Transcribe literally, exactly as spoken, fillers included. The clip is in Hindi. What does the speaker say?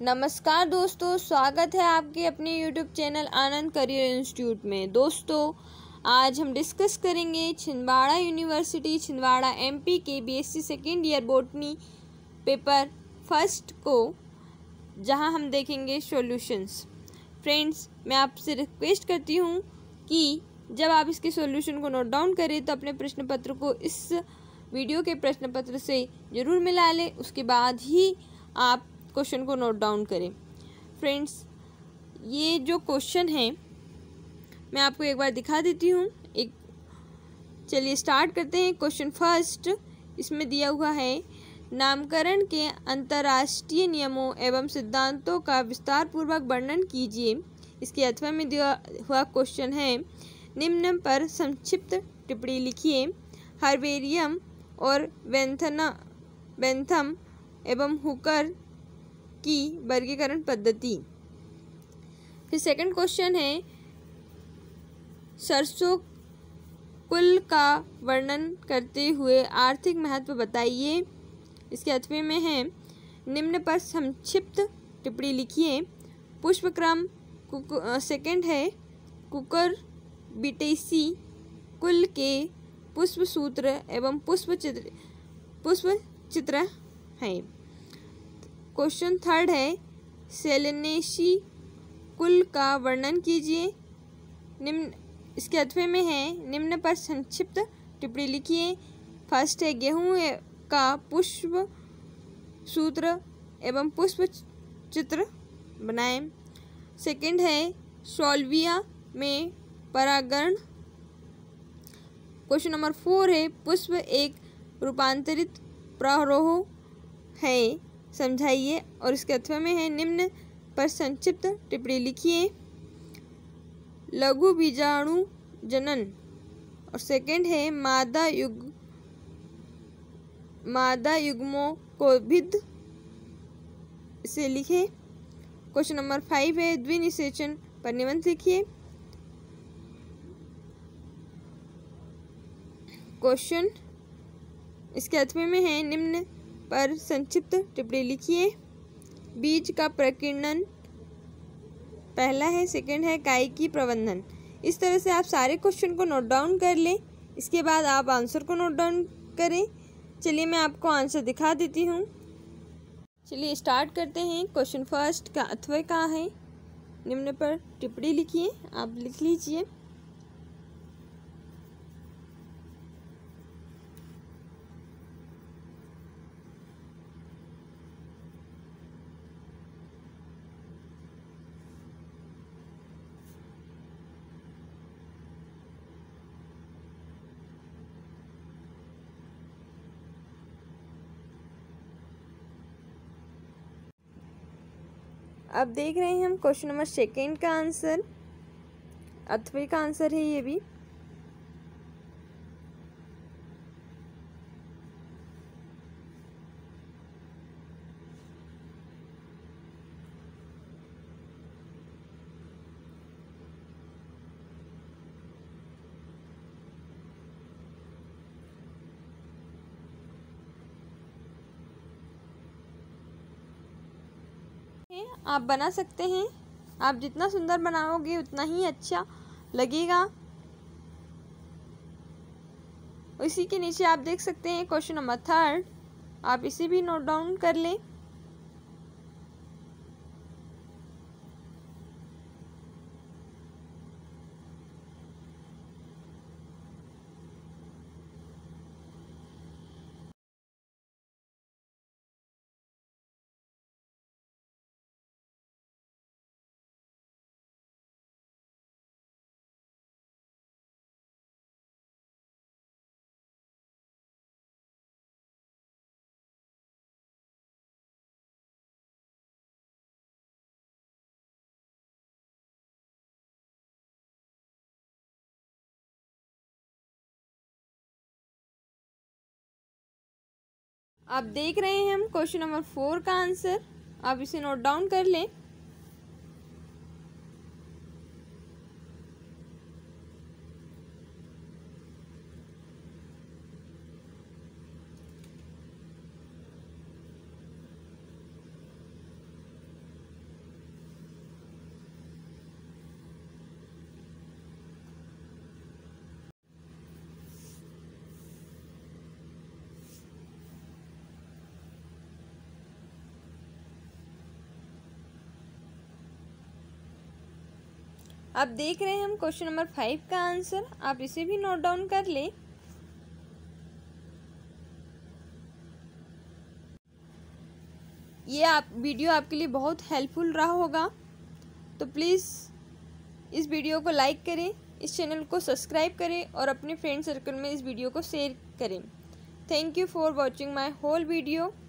नमस्कार दोस्तों, स्वागत है आपके अपने YouTube channel Anand career institute में। दोस्तों, आज हम डिस्कस करेंगे छिंदवाड़ा यूनिवर्सिटी छिंदवाड़ा एमपी के BSc second year botany paper first को, जहां हम देखेंगे सॉल्यूशंस। फ्रेंड्स, मैं आपसे रिक्वेस्ट करती हूं कि जब आप इसके सॉल्यूशन को नोट डाउन करें तो अपने प्रश्न पत्र को इस वीडियो के प्रश्न पत्र से ज़रूर मिला लें, उसके बाद ही आप क्वेश्चन को नोट डाउन करें। फ्रेंड्स, ये जो क्वेश्चन है मैं आपको एक बार दिखा देती हूँ। एक चलिए स्टार्ट करते हैं। क्वेश्चन फर्स्ट इसमें दिया हुआ है, नामकरण के अंतर्राष्ट्रीय नियमों एवं सिद्धांतों का विस्तार पूर्वक वर्णन कीजिए। इसके अथवा में दिया हुआ क्वेश्चन है, निम्न पर संक्षिप्त टिप्पणी लिखिए। हर्बेरियम और बेंथना बेंथम एवं हुकर की वर्गीकरण पद्धति। फिर सेकंड क्वेश्चन है, सरसों कुल का वर्णन करते हुए आर्थिक महत्व बताइए। इसके अथवे में है, निम्न पर संक्षिप्त टिप्पणी लिखिए। पुष्पक्रम सेकंड है, कुकर बिटेसी कुल के पुष्प सूत्र एवं पुष्प चित्र पुष्प चित्र हैं। क्वेश्चन थर्ड है, सेलेनेसी कुल का वर्णन कीजिए। निम्न इसके अथवे में है, निम्न पर संक्षिप्त टिप्पणी लिखिए। फर्स्ट है, गेहूं का पुष्प सूत्र एवं पुष्प चित्र बनाएं। सेकंड है, सॉल्विया में परागण। क्वेश्चन नंबर फोर है, पुष्प एक रूपांतरित प्रारोह है, समझाइए। और इसके अथवा में है, निम्न पर संक्षिप्त टिप्पणी लिखिए। लघु बीजाणु जनन। और सेकंड है, मादा युग मादा युग्मों को भिद से लिखे। क्वेश्चन नंबर फाइव है, द्विनिषेचन पर निबंध लिखिए। क्वेश्चन इसके अथवे में है, निम्न पर संक्षिप्त टिप्पणी लिखिए। बीज का प्रकीर्णन पहला है, सेकंड है कायिकी प्रबंधन। इस तरह से आप सारे क्वेश्चन को नोट डाउन कर लें, इसके बाद आप आंसर को नोट डाउन करें। चलिए मैं आपको आंसर दिखा देती हूँ। चलिए स्टार्ट करते हैं। क्वेश्चन फर्स्ट का अथवा क्या है, निम्न पर टिप्पणी लिखिए। आप लिख लीजिए। अब देख रहे हैं हम क्वेश्चन नंबर सेकेंड का आंसर, अथवा का आंसर है ये भी। आप बना सकते हैं। आप जितना सुंदर बनाओगे उतना ही अच्छा लगेगा। इसी के नीचे आप देख सकते हैं क्वेश्चन नंबर थर्ड, आप इसे भी नोट डाउन कर लें। आप देख रहे हैं हम क्वेश्चन नंबर फोर का आंसर, आप इसे नोट डाउन कर लें। आप देख रहे हैं हम क्वेश्चन नंबर फाइव का आंसर, आप इसे भी नोट डाउन कर लें। ये आप वीडियो आपके लिए बहुत हेल्पफुल रहा होगा, तो प्लीज़ इस वीडियो को लाइक करें, इस चैनल को सब्सक्राइब करें और अपने फ्रेंड सर्कल में इस वीडियो को शेयर करें। Thank you for watching my whole video.